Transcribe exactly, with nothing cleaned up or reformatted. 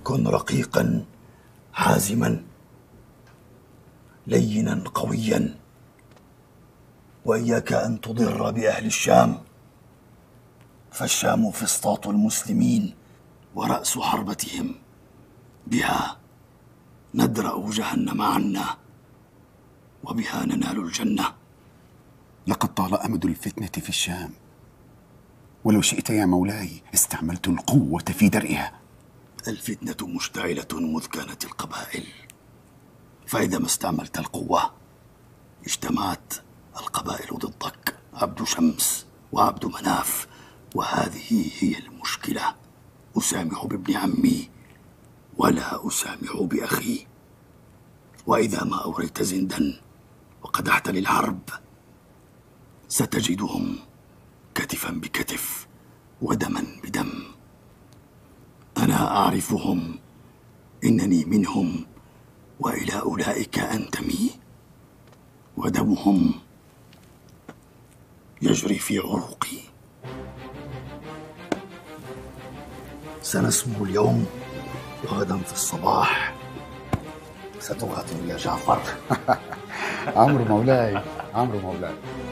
كن رقيقا حازما لينا قويا، وإياك أن تضر بأهل الشام، فالشام فسطاط المسلمين ورأس حربتهم، بها ندرأ جهنم عنا وبها ننال الجنة. لقد طال أمد الفتنة في الشام، ولو شئت يا مولاي استعملت القوة في درئها. الفتنة مشتعلة مذ كانت القبائل، فإذا ما استعملت القوة اجتمعت القبائل ضدك، عبد شمس وعبد مناف، وهذه هي المشكلة. أسامح بابن عمي ولا أسامح بأخي، وإذا ما أوريت زندا وقدحت للحرب ستجدهم كتفا بكتف ودما بدم. أنا أعرفهم، إنني منهم وإلى أولئك أنتمي، ودمهم يجري في عروقي. سنسمو اليوم، وغدا في الصباح ستقاتل يا جعفر. عمرو مولاي، عمرو مولاي.